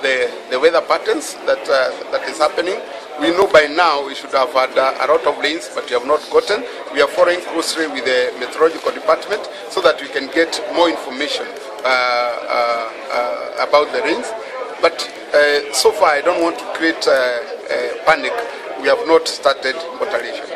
the weather patterns that is happening. We know by now we should have had a lot of rains, but we have not gotten. We are following closely with the meteorological department so that we can get more information about the rains. But so far, I don't want to create panic. We have not started moderation.